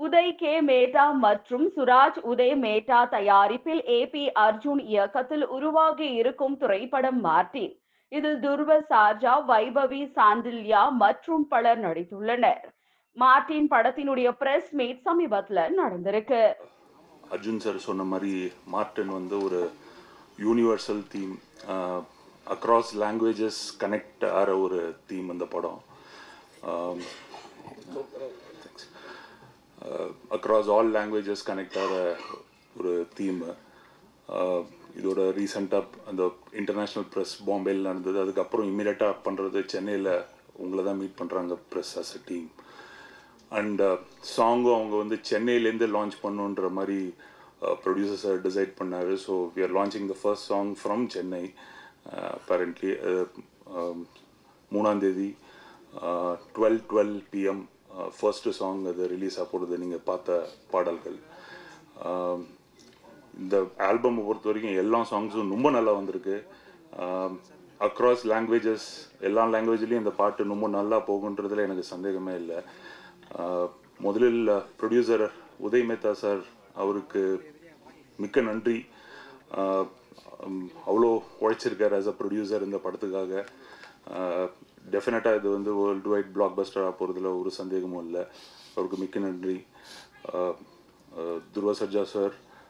Uday K Mehta மற்றும் சுராஜ் உதய் மேத்தா தயாரிப்பில் AB Arjun இயக்கத்தில் உருவாகி இருக்கும் திரைப்படம் மார்டின். இதில் துருவ சார்ஜா, வைபவி சாண்டில்யா மற்றும் பலர் நடித்துள்ளனர். மார்டின் படத்தினுடைய பிரஸ் மீட் சமீபத்தில் நடந்திருக்கு. அர்ஜுன் சார் சொன்ன மாதிரி மார்டின் வந்து ஒரு universal theme, across languages connect ஆகிற ஒரு தீம் இந்த படம். அக்ராஸ் ஆல் லாங்குவேஜஸ் கனெக்ட் ஆகிற ஒரு தீம். இதோட ரீசெண்டாக அந்த இன்டர்நேஷ்னல் ப்ரெஸ் பாம்பேயில் நடந்தது. அதுக்கப்புறம் இம்மீடியட்டாக பண்ணுறது சென்னையில் உங்களை தான் மீட் பண்ணுறாங்க press as a team. And சாங்கும் அவங்க வந்து சென்னையிலேருந்து லான்ச் பண்ணுன்ற மாதிரி ப்ரொடியூசர் சார் டிசைட் பண்ணார். So we are launching the first song from Chennai. Apparently 3ஆம் தேதி 12 PM ஃபர்ஸ்ட்டு சாங் அது ரிலீஸ் ஆக போகிறது. நீங்கள் பார்த்த பாடல்கள். இந்த ஆல்பமை பொறுத்த வரைக்கும் எல்லா சாங்ஸும் ரொம்ப நல்லா வந்திருக்கு. அக்ராஸ் லாங்குவேஜஸ், எல்லா லாங்குவேஜ்லேயும் இந்த பாட்டு ரொம்ப நல்லா போகுன்றதுல எனக்கு சந்தேகமே இல்லை. முதலில் ப்ரொடியூசர் உதய் மேத்தா சார், அவருக்கு மிக்க நன்றி. அவ்வளோ உழைச்சிருக்கார் ஆஸ் அ ப்ரொடியூசர் இந்த படத்துக்காக. டெஃபினட்டாக இது வந்து வேர்ல்டு வைட் பிளாக் பஸ்டராக போகிறதுல ஒரு சந்தேகமும் இல்லை. அவருக்கு மிக்க நன்றி. துருவ சர்ஜா சார்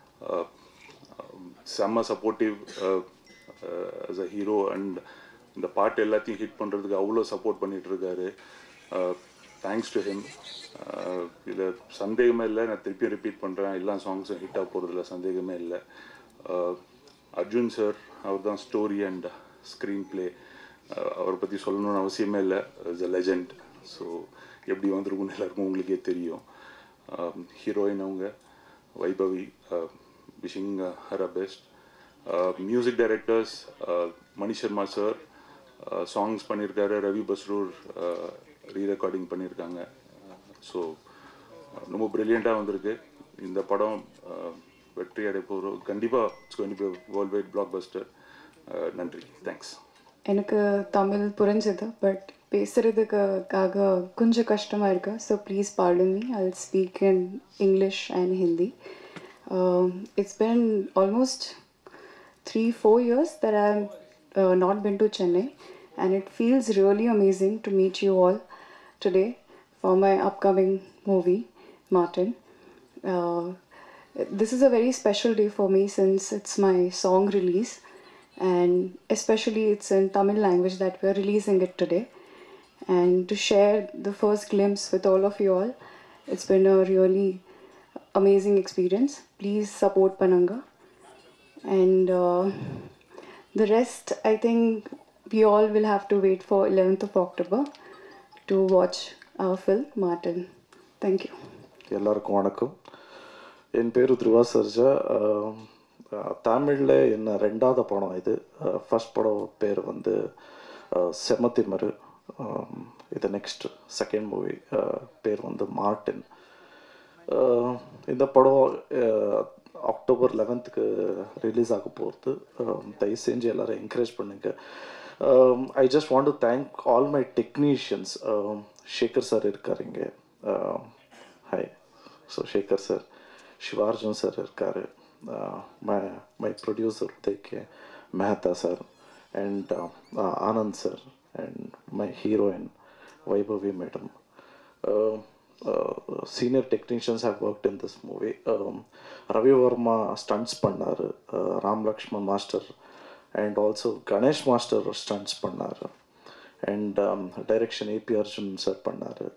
செம்ம supportive as a hero. And இந்த பாட்டு எல்லாத்தையும் ஹிட் பண்ணுறதுக்கு அவ்வளோ சப்போர்ட் பண்ணிகிட்ருக்காரு. Thanks to him. இதில் சந்தேகமே இல்லை. நான் திருப்பியும் ரிப்பீட் பண்ணுறேன், எல்லா சாங்ஸும் ஹிட் ஆக போகிறதுல சந்தேகமே இல்லை. அர்ஜுன் சார், அவர் தான் ஸ்டோரி அண்ட் ஸ்க்ரீன் பிளே. அவரை பற்றி சொல்லணும்னு அவசியமே இல்லை. Is a legend. ஸோ எப்படி வந்திருக்குன்னு எல்லாருக்கும் உங்களுக்கே தெரியும். ஹீரோயின் அவங்க Vaibhavi, wishing her a best. Music directors Mani Sharma sir songs பண்ணியிருக்காரு. ரவி பஸ்ரூர் ரீரெக்கார்டிங் பண்ணியிருக்காங்க. ஸோ ரொம்ப ப்ரில்லியண்ட்டாக வந்திருக்கு இந்த படம். வெற்றி அடைய போகிறோம் கண்டிப்பாக. It's going to be worldwide blockbuster. நன்றி, தேங்க்ஸ். எனக்கு தமிழ் புரிஞ்சது, பட் பேசுகிறதுக்காக கொஞ்சம் கஷ்டமாக இருக்கு. So please pardon me. I'll speak in English and Hindi. It's been almost 3-4 years that I've not been to Chennai, and it feels really amazing to meet you all today for my upcoming movie, Martin. This is a very special day for me since it's my song release, and especially it's in Tamil language that we're releasing it today. And to share the first glimpse with all of you all, it's been a really amazing experience. Please support Pananga. And the rest, I think we all will have to wait for 11th of October to watch our film, Martin. Thank you. எல்லாருக்கும் வணக்கம். என் பேர் துருவா சர்ஜா. தமிழில் என்ன ரெண்டாவது படம் இது. First படம் பேர் வந்து செமத்திமரு. இது நெக்ஸ்ட் செகண்ட் மூவி பேர் வந்து மார்டின். இந்த படம் October 11th ரிலீஸ் ஆக போகிறது. தயவு செஞ்சு எல்லோரும் என்கரேஜ் பண்ணுங்க. I just want to thank all my technicians. Shekar sir இருக்காருங்க. Hi. So Shekar sir, Shivarjun sir இருக்கார், my producer Uday K Mehta sir, and Anand sir, and my heroine Vaibhavi madam. Senior technicians have worked in this movie. Ravi Verma stunts pannaru, Ram Lakshman master and also Ganesh master stunts pannaru, and direction AP Arjun sir pannaru.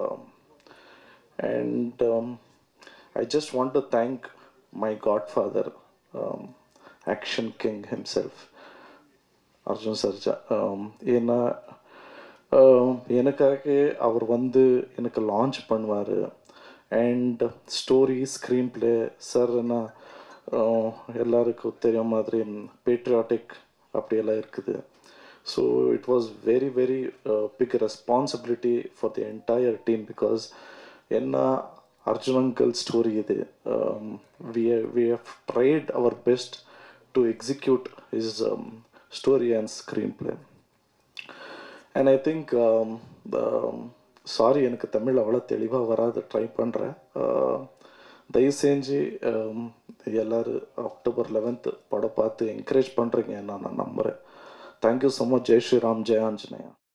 And I just want to thank my godfather, action king himself, Arjun Sarja. ஏன்னா எனக்காக அவர் வந்து எனக்கு launch பண்ணுவார். And story, screenplay sir என்ன எல்லாருக்கும் தெரிய மாதிரி patriotic அப்படியெல்லாம் இருக்குது. So it was very very big responsibility for the entire team. Because என்ன Arjun Uncle story இது. We have tried our best to execute his story and screenplay. And I think sorry, எனக்கு தமிழ் அவ்வளோ தெளிவாக வராது, try பண்ணுறேன். தயவு செஞ்சு எல்லோரும் அக்டோபர் 11th படம் பார்த்து என்கரேஜ் பண்ணுறீங்க நான் நம்புகிறேன். Thank you so much. ஜெய் ஸ்ரீராம், ஜெய் ஆஞ்சநேயா.